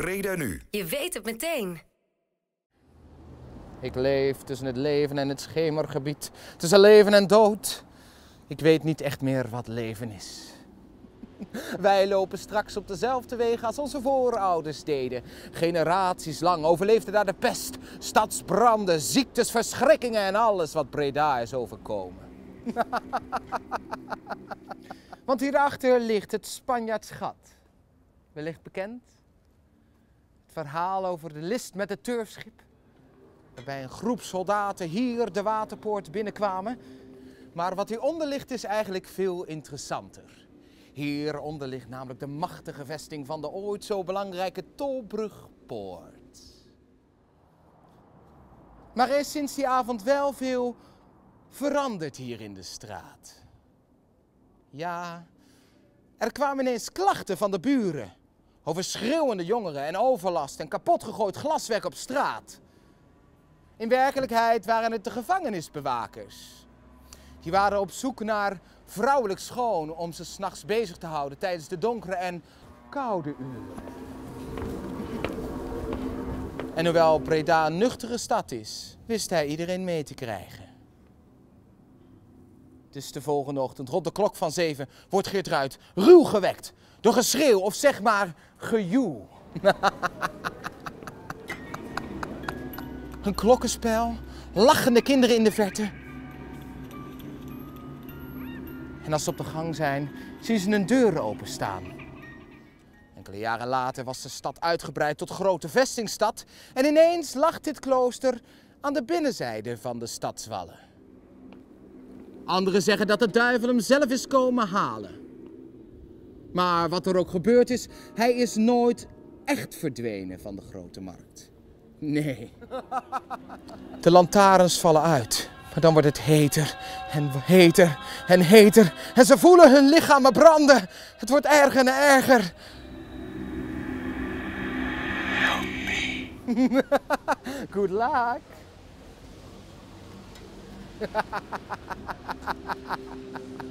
Breda Nu. Je weet het meteen. Ik leef tussen het leven en het schemergebied, tussen leven en dood. Ik weet niet echt meer wat leven is. Wij lopen straks op dezelfde wegen als onze voorouders deden. Generaties lang overleefden daar de pest, stadsbranden, ziektes, verschrikkingen en alles wat Breda is overkomen. Want hierachter ligt het Spanjaardsgat. Wellicht bekend? Het verhaal over de list met het turfschip. Waarbij een groep soldaten hier de waterpoort binnenkwamen. Maar wat hieronder ligt is eigenlijk veel interessanter. Hieronder ligt namelijk de machtige vesting van de ooit zo belangrijke Tolbrugpoort. Maar er is sinds die avond wel veel veranderd hier in de straat. Ja, er kwamen ineens klachten van de buren over schreeuwende jongeren en overlast en kapotgegooid glaswerk op straat. In werkelijkheid waren het de gevangenisbewakers. Die waren op zoek naar vrouwelijk schoon om ze 's nachts bezig te houden tijdens de donkere en koude uren. En hoewel Breda een nuchtere stad is, wist hij iedereen mee te krijgen. Dus de volgende ochtend, rond de klok van 7, wordt Geertruid ruw gewekt door geschreeuw of zeg maar gejoel. Een klokkenspel, lachende kinderen in de verte. En als ze op de gang zijn, zien ze een deur openstaan. Enkele jaren later was de stad uitgebreid tot grote vestingstad en ineens lag dit klooster aan de binnenzijde van de stadswallen. Anderen zeggen dat de duivel hem zelf is komen halen. Maar wat er ook gebeurd is, hij is nooit echt verdwenen van de grote markt. Nee. De lantaarns vallen uit, maar dan wordt het heter en heter en heter. En ze voelen hun lichamen branden. Het wordt erger en erger. Help me. Good luck.